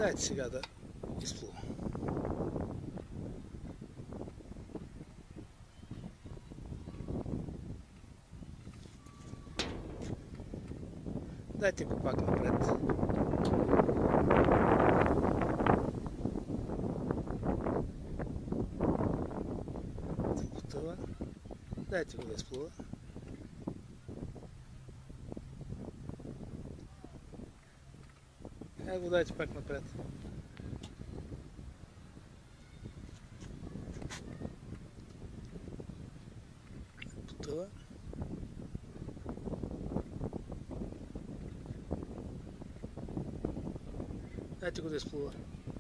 Дайте сега да изплува. Дайте го пак напред. Потъва. Дайте го да изплува. Го дайте пак напред. Потъва. Дайте го да изплува.